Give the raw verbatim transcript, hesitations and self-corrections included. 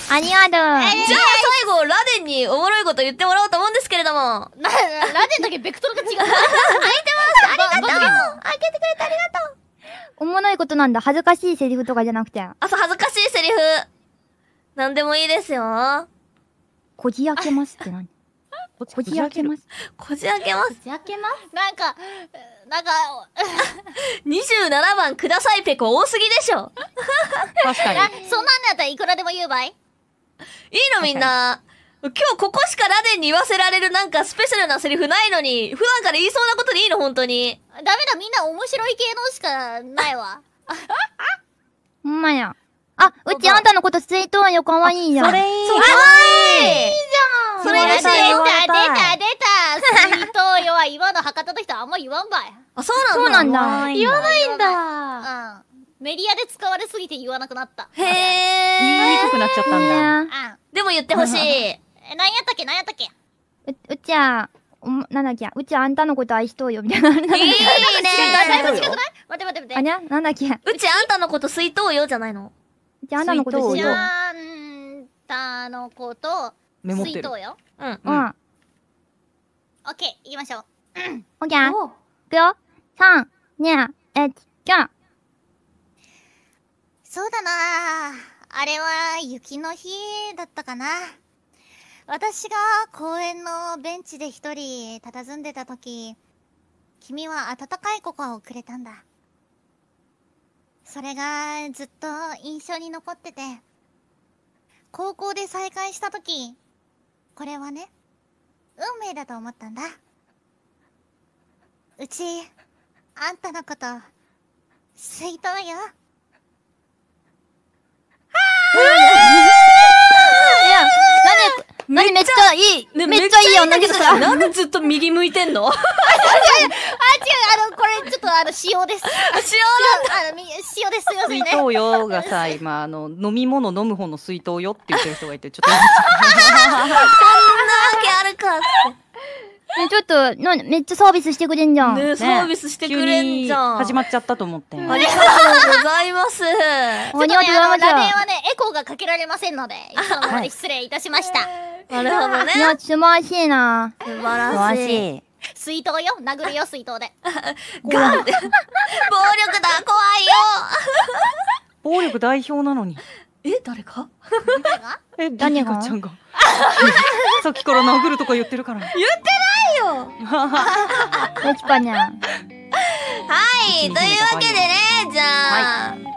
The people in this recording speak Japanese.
ありがとう。 じゃあ最後、ラデンにおもろいこと言ってもらおうと思うんですけれども。 な、ラデンだけベクトルが違う。開いてます。 ありがとう。開けてくれてありがとう。おもろいことなんだ。恥ずかしいセリフとかじゃなくて。 あ、そう、恥ずかしいセリフ。なんでもいいですよ。 こじ開けますって何？こじ開けます。 こじ開けます。 こじ開けます。なんか、なんか、 にじゅうななばんくださいペコ多すぎでしょ。 確かに。 そんなんだったらいくらでも言うばい？ いいのみんな。今日ここしかラデンに言わせられるなんかスペシャルなセリフないのに、普段から言いそうなことでいいの本当に。 ダメだ、みんな面白い系のしかないわ。 ほんまや。あ、うちあんたのことツイートはよ、かわいいじゃん。 それいい。 そう、かわいい。 それ嬉しい。 出た、出た、出た。水筒よは今の博多の人あんま言わんばい。 あ、そうなんだ。 そうなんだ。 言わないんだ。 うん。メディアで使われすぎて言わなくなった。 へー。 言いにくくなっちゃったんだ。 うん。 でも言ってほしい。 え、何やったっけ何やったっけう、うちは、おもなんだっけ、うちはあんたのこと愛しとうよ、みたいな。いいねいいねだいぶ違くない？待って待って待って。 あにゃなんだっけ、ううちあんたのこと吸いとうよじゃないの。 ちあんたのこと愛しとう。 じゃんたのこと、 メモってる水筒よ。 うん。 うん。 オッケー、行きましょう。 オッケー。いくよ。さん、に、いち、きょ。 そうだなあれは雪の日だったかな。私が公園のベンチで一人佇んでた時、君は温かいココアをくれたんだ。それがずっと印象に残ってて、高校で再会した時、これはね、運命だと思ったんだ。うち、あんたのこと、好いとうよ。 いや、なに、なにめっちゃいい、 ねめっちゃいい女ですか？ なんでずっと右向いてんの？ あ、違う、あの、これちょっとあの、仕様です。 塩あの、み塩です、すいませんね。 水筒よがさ、今、あの、飲み物飲む方の水筒よって言ってる人がいて、ちょっと。 そんなわけあるかっね、ちょっと、な、めっちゃサービスしてくれんじゃん。 て。ねサービスしてくれんじゃん。 始まっちゃったと思って。 ありがとうございます。 ありがとうございちょっとね、あの、 ます。 ラベンはね、エコーがかけられませんので、いつものまで失礼いたしました。 なるほどねい。や、素晴らしいな。 素晴らしい。 い。 水筒よ、殴るよ、水筒で。 ガンって。暴力だ、怖いよ。 暴力代表なのに。 え、誰か？ 誰がえ、 誰がリカちゃんが。さっきから殴るとか言ってるから。 言ってないよ。 よちかにゃん。 はい、というわけでね、じゃあ、